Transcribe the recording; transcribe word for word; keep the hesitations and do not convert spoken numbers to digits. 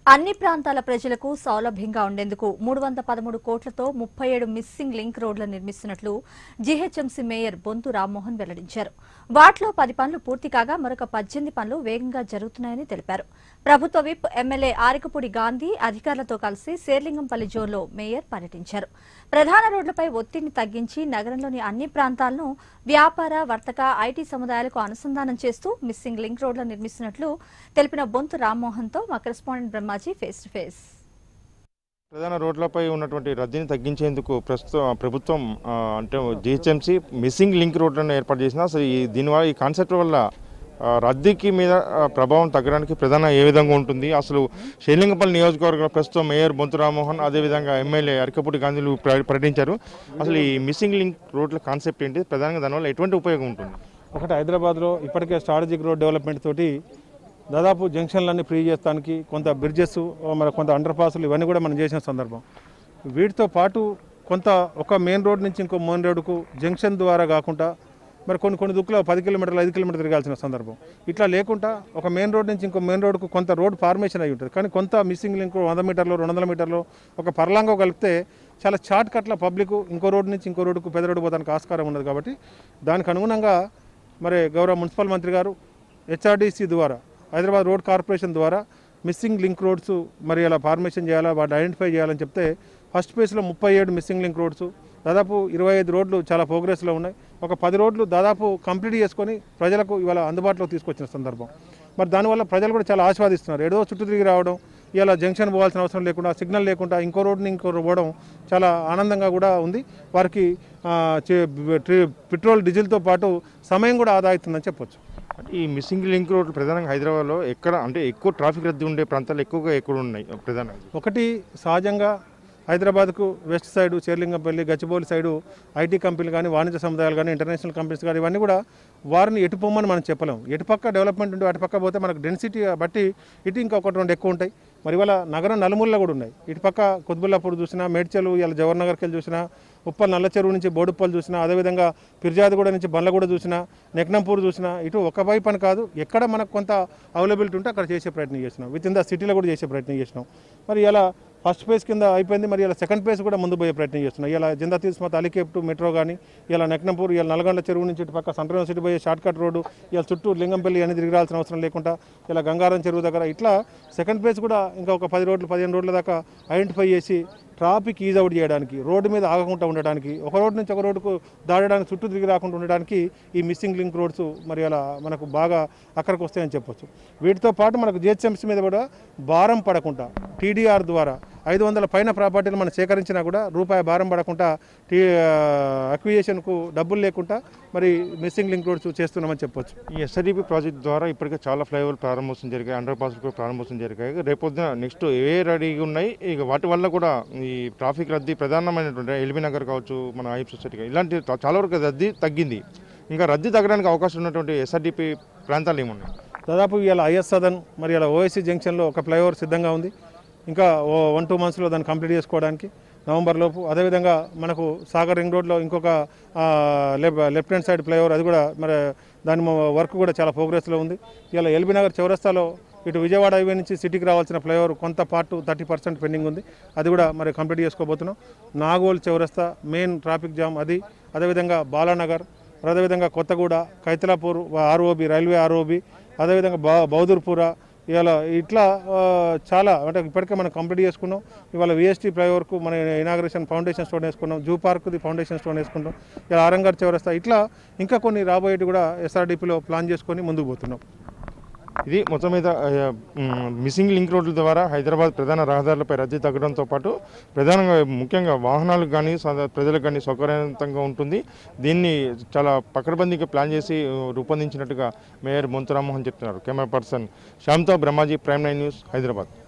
అన్ని ప్రాంతాల ప్రజలకు సౌలభ్యంగా ఉండేందుకు మూడు వందల పదమూడు కోట్లతో ముప్పై ఏడు మిస్సింగ్ లింక్ రోడ్లు నిర్మిస్తున్నట్లు జీహెచ్ఎంసీ మేయర్ బొంతు మోహన్ వెల్లడించారు. వాటిలో పది పనులు పూర్తి కాగా మరొక పద్దెనిమిది పనులు వేగంగా జరుగుతున్నాయని తెలిపారు. ప్రభుత్వ విప్ ఎమ్మెల్యే ఆరికపూడి గాంధీ అధికారులతో కలిసి శేర్లింగంపల్లి జోన్లో మేయర్ పర్యటించారు. ప్రధాన రోడ్లపై ఒత్తిడిని తగ్గించి నగరంలోని అన్ని ప్రాంతాలను వ్యాపార, వర్తక, ఐటీ సముదాయాలకు అనుసంధానం చేస్తూ మిస్సింగ్ లింక్ రోడ్లు నిర్మిస్తున్నట్లు తెలిపిన బొంతు రామ్మోహన్తో మా correspondent Brahmaji face to face. ప్రధాన రోడ్లపై ఉన్నటువంటి రద్దీని తగ్గించేందుకు ప్రస్తుతం ప్రభుత్వం అంటే జీహెచ్ఎంసీ మిస్సింగ్ లింక్ రోడ్లను ఏర్పాటు చేసిన అసలు ఈ దీనివల్ల ఈ కాన్సెప్ట్ వల్ల రద్దీకి మీద ప్రభావం తగ్గడానికి ప్రధాన ఏ విధంగా ఉంటుంది, అసలు శేర్లింగంపల్లి నియోజకవర్గంలో ప్రస్తుతం మేయర్ బొంతు రామ్మోహన్ అదేవిధంగా ఎమ్మెల్యే అరికపూడి గాంధీలు పర్యటించారు. అసలు ఈ మిస్సింగ్ లింక్ రోడ్ల కాన్సెప్ట్ ఏంటి, ప్రధానంగా దానివల్ల ఎటువంటి ఉపయోగం ఉంటుంది? ఒకటి, హైదరాబాద్లో ఇప్పటికే స్ట్రాటజిక్ రోడ్ డెవలప్మెంట్ తోటి దాదాపు జంక్షన్లన్నీ ఫ్రీ చేస్తానికి కొంత బ్రిడ్జెస్, మరి కొంత అండర్ పాసులు ఇవన్నీ కూడా మనం చేసిన సందర్భం. వీటితో పాటు కొంత ఒక మెయిన్ రోడ్ నుంచి ఇంకో మెయిన్ రోడ్డుకు జంక్షన్ ద్వారా కాకుండా మరి కొన్ని కొన్ని దుక్కులో పది కిలోమీటర్లు ఐదు కిలోమీటర్లు తిరగాల్సిన సందర్భం. ఇట్లా లేకుండా ఒక మెయిన్ రోడ్ నుంచి ఇంకో మెయిన్ రోడ్కు కొంత రోడ్ ఫార్మేషన్ అయి ఉంటుంది. కానీ కొంత మిస్సింగ్ లింక్ వంద మీటర్లు రెండు వందల మీటర్లు ఒక పర్లాంగో కలిపితే చాలా షార్ట్ కట్ల పబ్లిక్ ఇంకో రోడ్డు నుంచి ఇంకో రోడ్డుకు పెద్ద రోడ్డు పోతానికి ఆస్కారం ఉన్నది. కాబట్టి దానికి అనుగుణంగా మరి గౌరవ మున్సిపల్ మంత్రి గారు హెచ్ఆర్డీసీ ద్వారా హైదరాబాద్ రోడ్ కార్పొరేషన్ ద్వారా మిస్సింగ్ లింక్ రోడ్స్ మరి అలా ఫార్మేషన్ చేయాలా, వాటిని ఐడెంటిఫై చేయాలని చెప్తే ఫస్ట్ ఫేజ్లో ముప్పై ఏడు మిస్సింగ్ లింక్ రోడ్స్, దాదాపు ఇరవై ఐదు రోడ్లు చాలా ప్రోగ్రెస్లో ఉన్నాయి. ఒక పది రోడ్లు దాదాపు కంప్లీట్ చేసుకొని ప్రజలకు ఇవాళ అందుబాటులోకి తీసుకొచ్చిన సందర్భం. మరి దానివల్ల ప్రజలు కూడా చాలా ఆస్వాదిస్తున్నారు. ఏదో చుట్టూ తిరిగి రావడం, ఇలా జంక్షన్ పోవాల్సిన అవసరం లేకుండా, సిగ్నల్ లేకుండా ఇంకో రోడ్ని ఇంకో పోవడం చాలా ఆనందంగా కూడా ఉంది. వారికి పెట్రోల్ డీజిల్తో పాటు సమయం కూడా ఆదా అవుతుందని చెప్పొచ్చు. ఈ మిస్సింగ్ లింక్ రోడ్లు ప్రధానంగా హైదరాబాద్లో ఎక్కడ అంటే ఎక్కువ ట్రాఫిక్ రద్దీ ఉండే ప్రాంతాలు ఎక్కువగా ఎక్కడ ఉన్నాయి? ప్రధానంగా ఒకటి, సహజంగా హైదరాబాద్కు west side Serilingampally, Gachibowli side IT కంపెనీలు కానీ, వాణిజ్య సముదాయాలు కానీ, ఇంటర్నేషనల్ కంపెనీస్ కానీ ఇవన్నీ కూడా వారిని ఎటు పొమ్మని మనం చెప్పలేము. ఎటుపక్క డెవలప్మెంట్ ఉంటే అటుపక్క పోతే మనకు డెన్సిటీ బట్టి ఇటు ఇంకా ఒకటి రెండు ఎక్కువ ఉంటాయి. మరి ఇవాళ నగరం నలుమూలలో కూడా ఉన్నాయి. ఇటుపక్క కుత్బుల్లాపూర్ చూసినా, మేడ్చలు, ఇలా జవహర్ నగర్కి వెళ్ళి చూసినా, ఉప్పల్ నల్ల చెరువు నుంచి బోడుప్పల్ చూసినా, అదేవిధంగా ఫిర్జాదిగూడ నుంచి బండ్లగూడ చూసినా, నెక్నంపూర్ చూసినా, ఇటు ఒక వైపు అని కాదు, ఎక్కడ మనకు కొంత అవైలబిలిటీ ఉంటే అక్కడ చేసే ప్రయత్నం చేసినాం. విత్ ఇన్ ద సిటీలో కూడా చేసే ప్రయత్నం చేసినాం. మరి ఇలా ఫస్ట్ ఫేజ్ కింద అయిపోయింది. మరి ఇలా సెకండ్ ఫేజ్ కూడా ముందు పోయే ప్రయత్నం చేస్తున్నాం. ఇలా జిందా తీస్మత్ అలీకేప్ టు మెట్రో కానీ, ఇలా నెక్నంపూర్, ఇలా నల్గొండ చెరువు నుంచి ఇటు పక్క సెంట్రల్ యూనివర్సిటీ పోయే షార్ట్ కట్ రోడ్డు, ఇలా చుట్టూ లింగంపల్లి అని తిరగాల్సిన అవసరం లేకుండా ఇలా గంగారం చెరువు దగ్గర ఇట్లా సెకండ్ ఫేజ్ కూడా ఇంకా ఒక పది రోడ్లు పదిహేను రోడ్ల దాకా ఐడెంటిఫై చేసి ట్రాఫిక్ ఈజ్ అవుట్ చేయడానికి, రోడ్డు మీద ఆగకుండా ఉండడానికి, ఒక రోడ్డు నుంచి ఒక రోడ్డుకు దాడడానికి, చుట్టూ తిరిగి రాకుండా ఉండడానికి ఈ మిస్సింగ్ లింక్ రోడ్స్ మరి అలా మనకు బాగా అక్కడికి వస్తాయని చెప్పొచ్చు. వీటితో పాటు మనకు జిహెచ్ఎంసీ మీద కూడా భారం పడకుండా టీడీఆర్ ద్వారా ఐదు వందల పైన ప్రాపర్టీలు మనం సేకరించినా కూడా రూపాయి భారం పడకుండా టీ అక్విజిషన్కు డబ్బులు లేకుండా మరి మిస్సింగ్ లింక్ రోడ్స్ చేస్తున్నామని చెప్పొచ్చు. ఈ ఎస్ఆర్డీపీ ప్రాజెక్ట్ ద్వారా ఇప్పటికే చాలా ఫ్లైఓవర్ ప్రారంభోత్సవం జరిగాయి, అండర్ పాస్ కూడా ప్రారంభోత్సవం జరిగాయి. రేపొద్దున నెక్స్ట్ ఏ రెడీగా ఉన్నాయి, ఇక వాటి వల్ల కూడా ఈ ట్రాఫిక్ రద్దీ ప్రధానమైనటువంటి ఎల్బీ నగర్ కావచ్చు, మన ఐప్ సొసైటీ ఇలాంటి చాలా వరకు రద్దీ తగ్గింది. ఇంకా రద్దీ తగ్గడానికి అవకాశం ఉన్నటువంటి ఎస్ఆర్డీపీ ప్రాంతాలు ఏమున్నాయి? దాదాపు ఇలా ఐఎస్ సదన్ మరి ఇలా ఓఎస్సీ జంక్షన్లో ఒక ఫ్లైఓవర్ సిద్ధంగా ఉంది. ఇంకా ఓ వన్ టూ మంత్స్లో దాన్ని కంప్లీట్ చేసుకోవడానికి నవంబర్ లోపు. అదేవిధంగా మనకు సాగర్ రింగ్ రోడ్లో ఇంకొక లెఫ్ట్ హ్యాండ్ సైడ్ ఫ్లైఓవర్, అది కూడా మరి దాని వర్క్ కూడా చాలా ప్రోగ్రెస్లో ఉంది. ఇలా ఎల్బీ నగర్ చౌరస్తాలో ఇటు విజయవాడ హైవే నుంచి సిటీకి రావాల్సిన ఫ్లైఓవర్ కొంత పార్ట్ థర్టీ పర్సెంట్ పెండింగ్ ఉంది, అది కూడా మరి కంప్లీట్ చేసుకోబోతున్నాం. నాగోల్ చౌరస్తా మెయిన్ ట్రాఫిక్ జామ్ అది, అదేవిధంగా బాలానగర్, అదేవిధంగా Kothaguda, Kaithalapur ROB, railway ROB, అదేవిధంగా బా బౌదూర్పుర, ఇవాళ ఇట్లా చాలా అంటే ఇప్పటికే మనం కంప్లీట్ చేసుకున్నాం. ఇవాళ విఎస్టీ ఫ్లైఓవర్కు మన ఇనాగ్రేషన్ ఫౌండేషన్ స్టోన్ వేసుకున్నాం, జూ పార్క్ది ఫౌండేషన్ స్టోన్ వేసుకున్నాం, ఇలా ఆరంగర్ చౌరస్తా, ఇట్లా ఇంకా కొన్ని రాబోయేటి కూడా ఎస్ఆర్డీపీలో ప్లాన్ చేసుకొని ముందుకు పోతున్నాం. ఇది మొత్తం మీద మిస్సింగ్ లింక్ రోడ్ల ద్వారా హైదరాబాద్ ప్రధాన రహదారులపై రద్దీ తగ్గడంతో పాటు ప్రధానంగా ముఖ్యంగా వాహనాలకు కానీ ప్రజలకు కానీ సౌకర్యవంతంగా ఉంటుంది. దీన్ని చాలా పకడ్బందీగా ప్లాన్ చేసి రూపొందించినట్టుగా మేయర్ బొంతు రామ్మోహన్ చెప్తున్నారు. కెమెరా పర్సన్ శ్యామ్తో Brahmaji, prime nine news, Hyderabad.